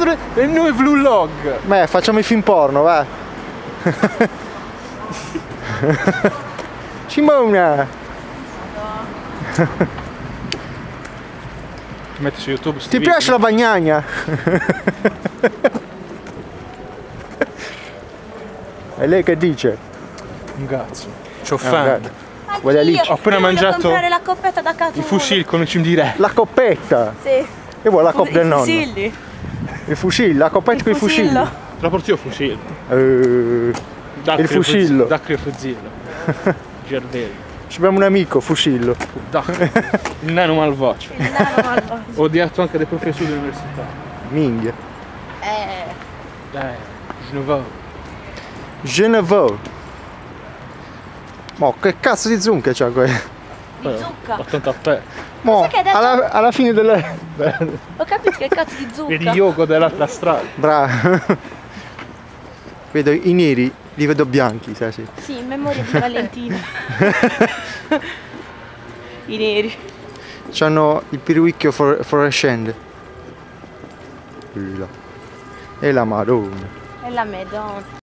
il nuovo vlog. Beh, facciamo i film porno, va. Simona! Metti su YouTube. Ti piace la bagnagna? E lei che dice? Un cazzo. C'ho fame. Guarda lì. Ho appena mangiato comprare la coppetta da Catone. il fusil come ci dire. La coppetta! Sì. Io vuoi la coppa del nonno? Fusilli. Il fucile, la coppetta con i fucili. Te la porti io fusillo. Il fusillo. Dacrio fusillo. Gervello. Abbiamo un amico, fusillo. Il nano malvagio. Il nano malvagio. Ho odiato anche dei professori dell'università. Minchia. Genevois. Ma che cazzo di zunca c'ha qua? Di zucca. 80 per. Mo, Sai che hai detto? alla fine delle... Ho capito che cazzo di zucca. Vedi Yoko dell'altra strada. Bravo. Vedo i neri, li vedo bianchi, sai sì. Sì, in memoria di Valentina. I neri. C'hanno il piruicchio fluorescente. E la Madonna. E la Madonna.